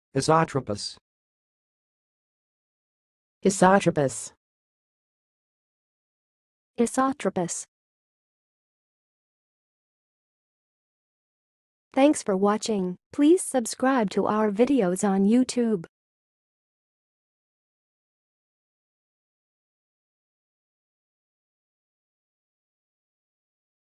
Isotropous. Isotropous. Isotropous. Thanks for watching. Please subscribe to our videos on YouTube.